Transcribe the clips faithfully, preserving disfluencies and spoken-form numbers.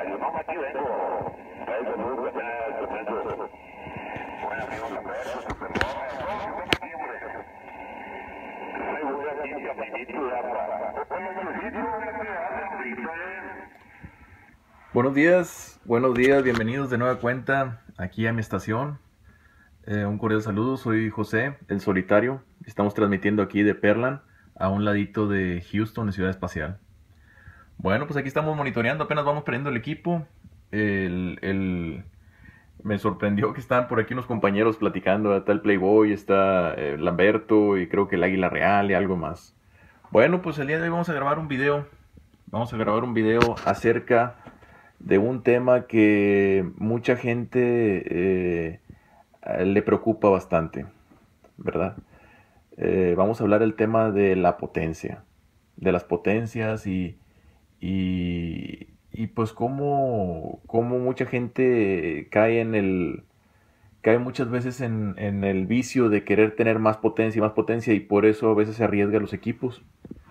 no, aquí vengo. Trae salud, ya te presento. Buen amigo Lamberto, se perdona. No, no siempre. Me voy aquí caminito ya para. Oye, Luisito, ¿qué haces, Buenos días, buenos días, bienvenidos de nueva cuenta aquí a mi estación. Eh, un cordial saludo, soy José, el solitario. Estamos transmitiendo aquí de Pearland, a un ladito de Houston, en Ciudad Espacial. Bueno, pues aquí estamos monitoreando, apenas vamos perdiendo el equipo. El, el- Me sorprendió que estaban por aquí unos compañeros platicando. Está el Playboy, está eh, Lamberto y creo que el Águila Real y algo más. Bueno, pues el día de hoy vamos a grabar un video. Vamos a grabar un video acerca de un tema que mucha gente eh, le preocupa bastante, ¿verdad? Eh, vamos a hablar del tema de la potencia, de las potencias y, y, y pues cómo, cómo mucha gente cae en el, cae muchas veces en, en el vicio de querer tener más potencia y más potencia, y por eso a veces se arriesga los equipos.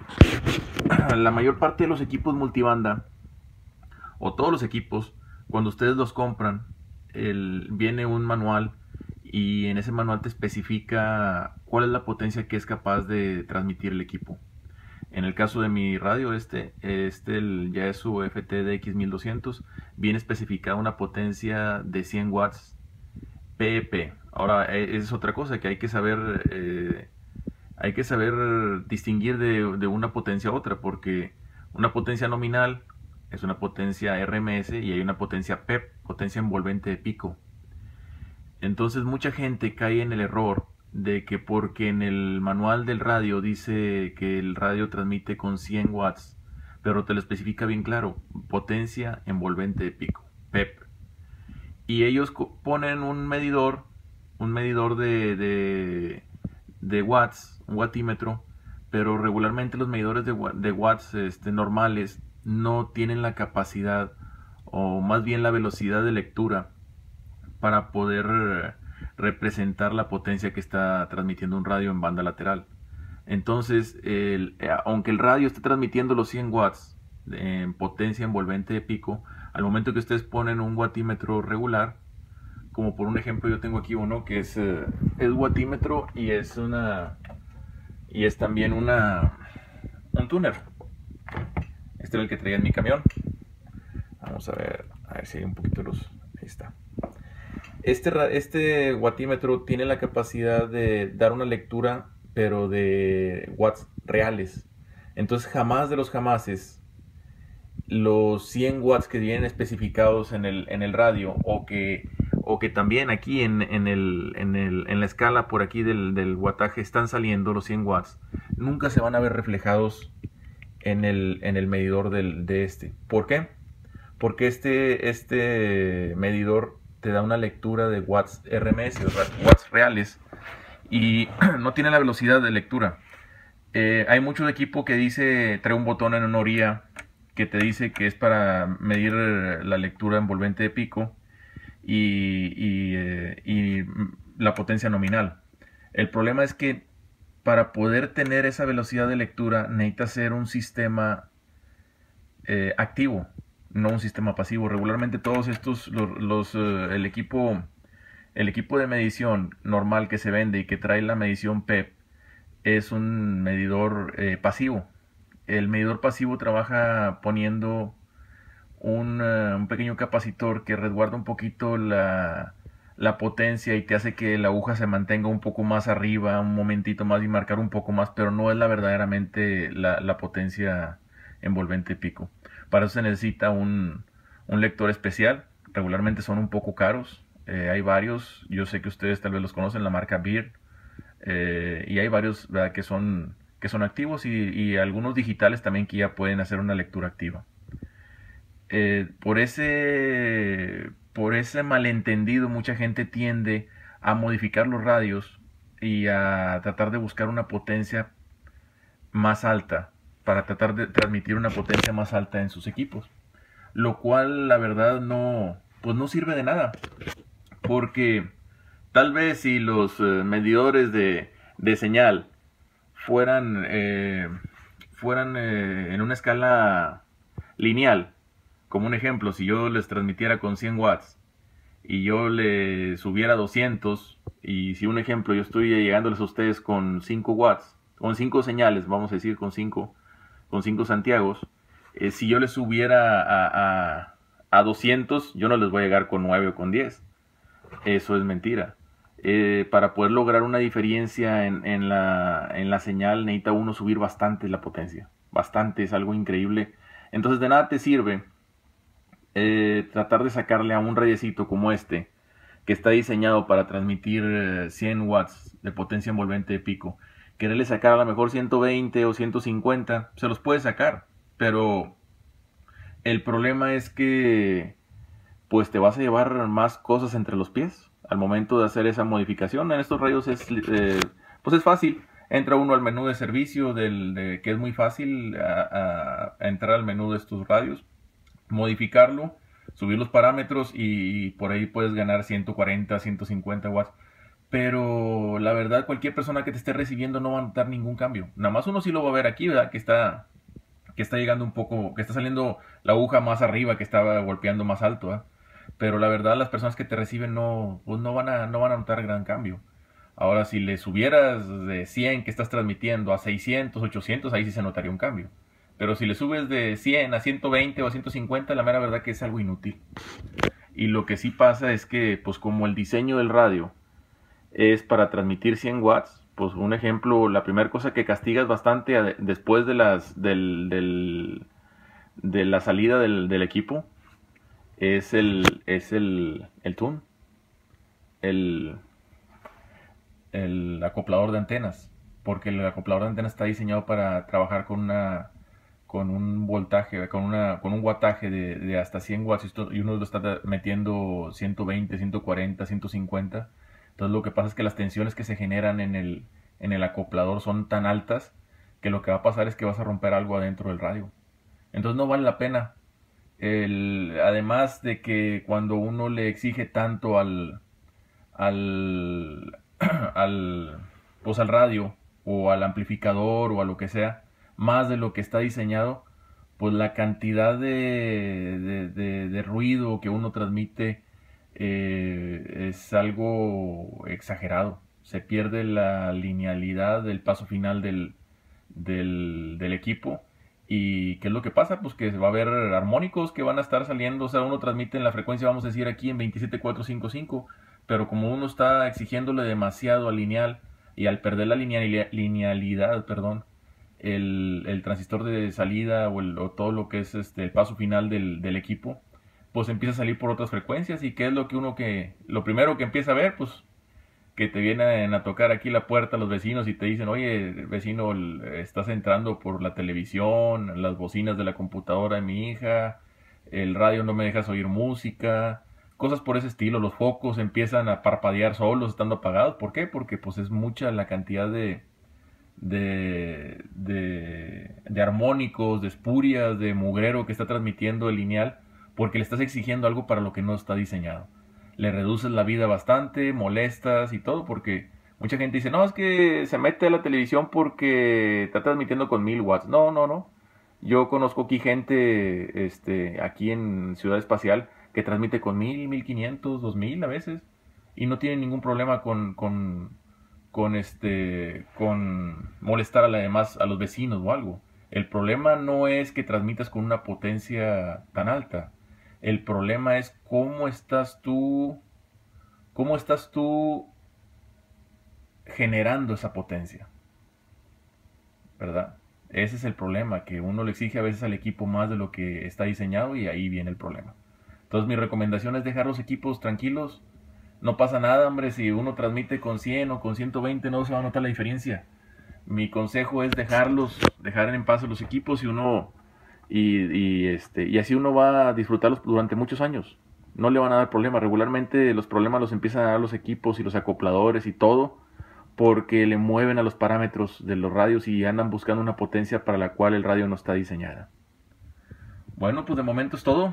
La mayor parte de los equipos multibanda, o todos los equipos, cuando ustedes los compran, el, viene un manual y en ese manual te especifica cuál es la potencia que es capaz de transmitir el equipo. En el caso de mi radio, este, este el Yaesu F T D X mil doscientos, viene especificada una potencia de cien watts P E P. Ahora, es otra cosa que hay que saber, eh, hay que saber distinguir de, de una potencia a otra, porque una potencia nominal es una potencia R M S y hay una potencia P E P, potencia envolvente de pico. Entonces mucha gente cae en el error de que porque en el manual del radio dice que el radio transmite con cien watts, pero te lo especifica bien claro, potencia envolvente de pico, P E P. Y ellos ponen un medidor, un medidor de, de, de watts, un watímetro, pero regularmente los medidores de, de watts este, normales no tienen la capacidad, o más bien la velocidad de lectura, para poder representar la potencia que está transmitiendo un radio en banda lateral. Entonces, el, aunque el radio esté transmitiendo los cien watts en potencia envolvente de pico, al momento que ustedes ponen un watímetro regular, como por un ejemplo yo tengo aquí uno que es, eh, es watímetro y es una y es también una un tuner. Este era el que traía en mi camión. Vamos a ver, a ver si hay un poquito de luz. Ahí está. Este, este watímetro tiene la capacidad de dar una lectura, pero de watts reales. Entonces jamás de los jamases los cien watts que vienen especificados en el, en el radio, o que, o que también aquí en, en, el, en, el, en la escala por aquí del, del wattaje están saliendo los cien watts, nunca se van a ver reflejados en el, en el medidor del, de este. ¿Por qué? Porque este, este medidor te da una lectura de watts R M S, watts reales, y no tiene la velocidad de lectura. Eh, hay mucho equipo que dice, trae un botón en una orilla que te dice que es para medir la lectura envolvente de pico y, y, eh, y la potencia nominal. El problema es que para poder tener esa velocidad de lectura necesita ser un sistema eh, activo, no un sistema pasivo. Regularmente todos estos, los, los uh, el equipo el equipo de medición normal que se vende y que trae la medición P E P es un medidor eh, pasivo. El medidor pasivo trabaja poniendo un, uh, un pequeño capacitor que resguarda un poquito la, la potencia y te hace que la aguja se mantenga un poco más arriba, un momentito más y marcar un poco más, pero no es la verdaderamente la, la potencia envolvente pico. Para eso se necesita un, un lector especial. Regularmente son un poco caros. Eh, hay varios, yo sé que ustedes tal vez los conocen, la marca Beard. Eh, y hay varios, ¿verdad?, que son, que son activos, y, y algunos digitales también que ya pueden hacer una lectura activa. Eh, por ese por ese malentendido mucha gente tiende a modificar los radios y a tratar de buscar una potencia más alta, para tratar de transmitir una potencia más alta en sus equipos, lo cual la verdad no, pues no sirve de nada, porque tal vez si los eh, medidores de, de señal fueran, eh, fueran eh, en una escala lineal, como un ejemplo, si yo les transmitiera con cien watts y yo le subiera doscientos, y si un ejemplo yo estoy llegándoles a ustedes con cinco watts, con cinco señales, vamos a decir con cinco, con cinco Santiagos, eh, si yo les subiera a, a, a doscientos, yo no les voy a llegar con nueve o con diez. Eso es mentira. Eh, para poder lograr una diferencia en, en, la, en la señal necesita uno subir bastante la potencia. Bastante, es algo increíble. Entonces de nada te sirve eh, tratar de sacarle a un radiecito como este, que está diseñado para transmitir eh, cien watts de potencia envolvente de pico. Quererle sacar a lo mejor ciento veinte o ciento cincuenta, se los puede sacar, pero el problema es que pues te vas a llevar más cosas entre los pies al momento de hacer esa modificación. En estos radios es, eh, pues es fácil. Entra uno al menú de servicio, del, de, que es muy fácil a, a, a entrar al menú de estos radios, modificarlo, subir los parámetros y, y por ahí puedes ganar ciento cuarenta, ciento cincuenta watts. Pero la verdad, cualquier persona que te esté recibiendo no va a notar ningún cambio. Nada más uno sí lo va a ver aquí, ¿verdad? Que está, que está llegando un poco, que está saliendo la aguja más arriba, que estaba golpeando más alto, ¿eh? Pero la verdad, las personas que te reciben no, pues no van a, no van a notar gran cambio. Ahora, si le subieras de cien que estás transmitiendo a seiscientos, ochocientos, ahí sí se notaría un cambio. Pero si le subes de cien a ciento veinte o a ciento cincuenta, la mera verdad que es algo inútil. Y lo que sí pasa es que, pues como el diseño del radio es para transmitir cien watts, pues un ejemplo, la primera cosa que castigas bastante a, después de, las, del, del, de la salida del, del equipo es el, es el, el tune, el, el acoplador de antenas, porque el acoplador de antenas está diseñado para trabajar con una con un voltaje, con una con un wattaje de, de hasta cien watts, y, esto, y uno lo está metiendo ciento veinte, ciento cuarenta, ciento cincuenta. Entonces lo que pasa es que las tensiones que se generan en el, en el acoplador son tan altas que lo que va a pasar es que vas a romper algo adentro del radio. Entonces no vale la pena. El, además de que cuando uno le exige tanto al al, al pues al radio o al amplificador o a lo que sea, más de lo que está diseñado, pues la cantidad de, de, de, de ruido que uno transmite eh, es algo exagerado. Se pierde la linealidad del paso final del, del, del equipo. ¿Y qué es lo que pasa? Pues que va a haber armónicos que van a estar saliendo. O sea, uno transmite en la frecuencia, vamos a decir aquí en veintisiete cuatro cincuenta y cinco, pero como uno está exigiéndole demasiado al lineal, y al perder la linealidad, linealidad perdón, el, el transistor de salida o, el, o todo lo que es este, el paso final del, del equipo, pues empieza a salir por otras frecuencias. ¿Y qué es lo que uno que, lo primero que empieza a ver? Pues que te vienen a tocar aquí la puerta los vecinos y te dicen, oye, vecino, estás entrando por la televisión, las bocinas de la computadora de mi hija, el radio no me dejas oír música, cosas por ese estilo. Los focos empiezan a parpadear solos estando apagados. ¿Por qué? Porque pues es mucha la cantidad de de, de, de armónicos, de espurias, de mugrero que está transmitiendo el lineal, porque le estás exigiendo algo para lo que no está diseñado. Le reduces la vida bastante, molestas y todo, porque mucha gente dice, no, es que se mete a la televisión porque está transmitiendo con mil watts. No, no, no. Yo conozco aquí gente, este, aquí en Ciudad Espacial, que transmite con mil, mil quinientos, dos mil a veces, y no tiene ningún problema con, con, con este, con molestar a la demás, a los vecinos o algo. El problema no es que transmitas con una potencia tan alta. El problema es cómo estás tú, cómo estás tú generando esa potencia, ¿verdad? Ese es el problema, que uno le exige a veces al equipo más de lo que está diseñado, y ahí viene el problema. Entonces mi recomendación es dejar los equipos tranquilos. No pasa nada, hombre, si uno transmite con cien o con ciento veinte no se va a notar la diferencia. Mi consejo es dejarlos, dejar en paz los equipos, y uno y, y este y así uno va a disfrutarlos durante muchos años. No le van a dar problemas. Regularmente los problemas los empiezan a dar los equipos y los acopladores y todo, porque le mueven a los parámetros de los radios y andan buscando una potencia para la cual el radio no está diseñada. Bueno, pues de momento es todo.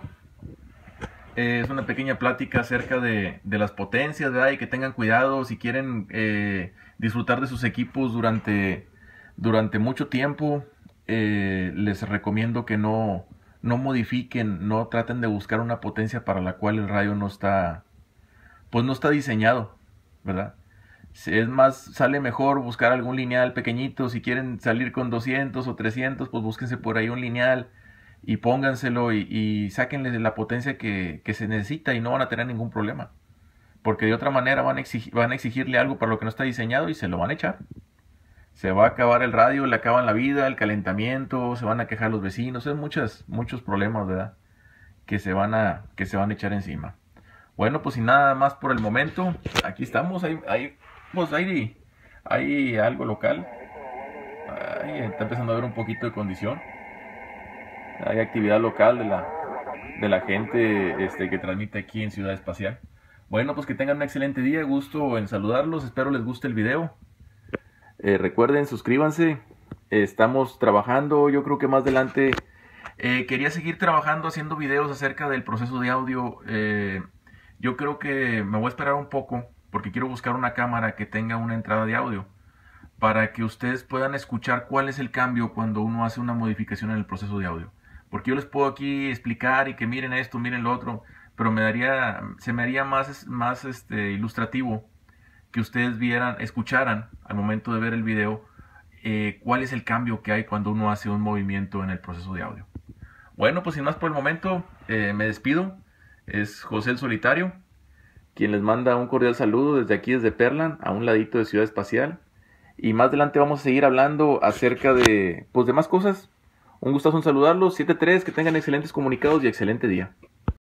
Eh, es una pequeña plática acerca de, de las potencias, ¿verdad? Y que tengan cuidado si quieren eh, disfrutar de sus equipos durante, durante mucho tiempo. Eh, les recomiendo que no, no modifiquen, no traten de buscar una potencia para la cual el radio no está, pues no está diseñado, ¿verdad? Es más, sale mejor buscar algún lineal pequeñito. Si quieren salir con doscientos o trescientos, pues búsquense por ahí un lineal y pónganselo y, y sáquenle la potencia que, que se necesita y no van a tener ningún problema. Porque de otra manera van a, exigir, van a exigirle algo para lo que no está diseñado y se lo van a echar. Se va a acabar el radio, le acaban la vida, el calentamiento, se van a quejar los vecinos, hay muchos, muchos problemas, ¿verdad? Que se van a, que se van a echar encima. Bueno, pues sin nada más por el momento, aquí estamos, hay, hay, pues hay, hay algo local, ahí está empezando a haber un poquito de condición, hay actividad local de la, de la gente este, que transmite aquí en Ciudad Espacial. Bueno, pues que tengan un excelente día, gusto en saludarlos, espero les guste el video. Eh, recuerden, suscríbanse, eh, estamos trabajando, yo creo que más adelante eh, quería seguir trabajando haciendo videos acerca del proceso de audio. eh, yo creo que me voy a esperar un poco porque quiero buscar una cámara que tenga una entrada de audio para que ustedes puedan escuchar cuál es el cambio cuando uno hace una modificación en el proceso de audio, porque yo les puedo aquí explicar y que miren esto, miren lo otro, pero me daría, se me haría más, más este, ilustrativo que ustedes vieran, escucharan al momento de ver el video eh, cuál es el cambio que hay cuando uno hace un movimiento en el proceso de audio. Bueno, pues sin más por el momento, eh, me despido. Es José el Solitario, quien les manda un cordial saludo desde aquí, desde Perlan, a un ladito de Ciudad Espacial. Y más adelante vamos a seguir hablando acerca de, pues, de más cosas. Un gustazo en saludarlos. siete tres, que tengan excelentes comunicados y excelente día.